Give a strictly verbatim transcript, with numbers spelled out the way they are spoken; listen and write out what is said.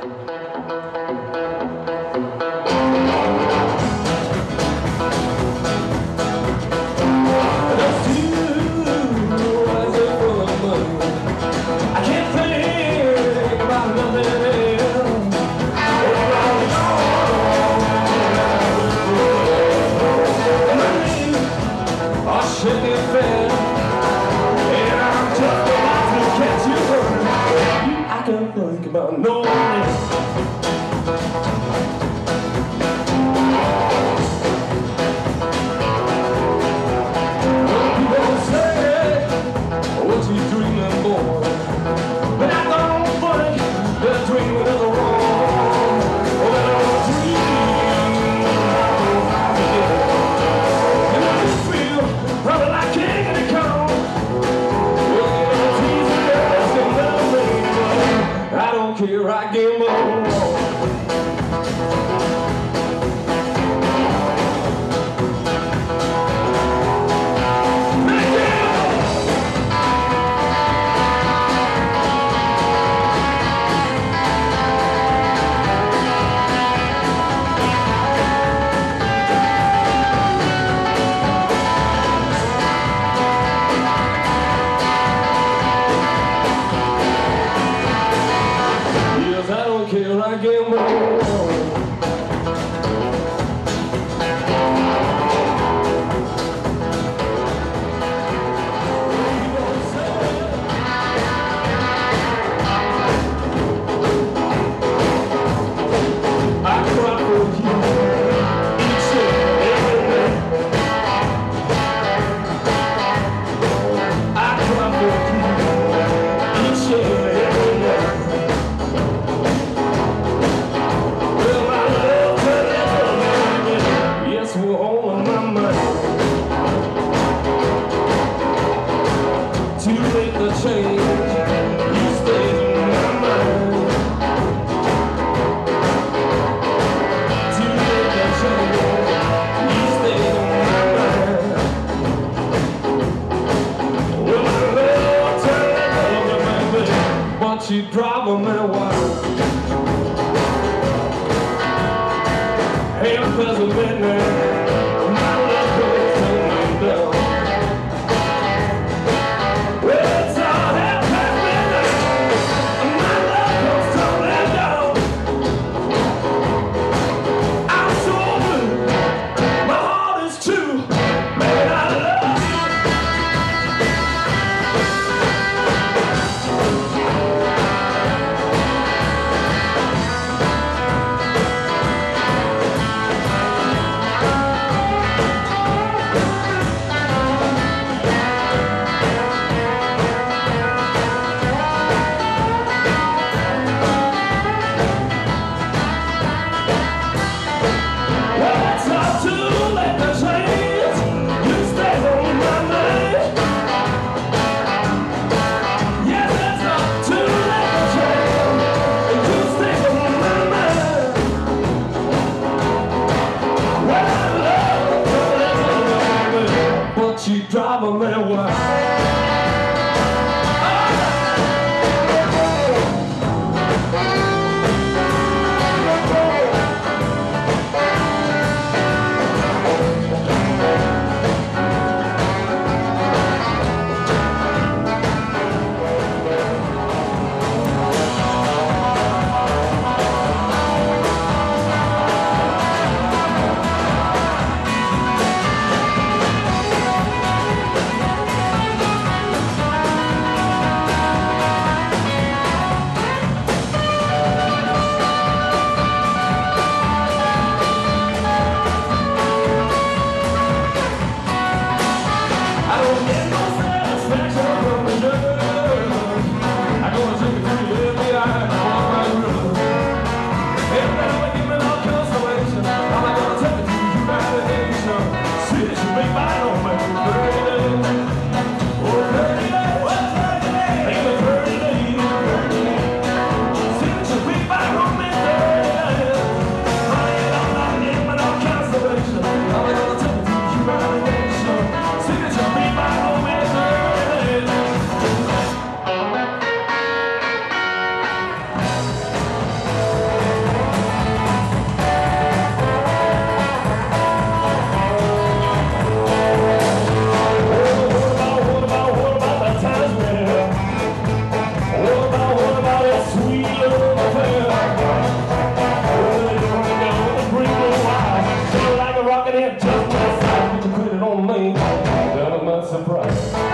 Think about no one. People say, what you dreaming, boy? But I don't think that dreaming is wrong. Oh, that old dream, and I just feel probably like king of the corn. I don't care, I get more. I don't care, I get more. To make the change, you stay in my mind. To make the change, you stay in my mind. Well, my love turned over, baby, but you problem and why? Hey, I'm present midnight. My love goes on down. surprise.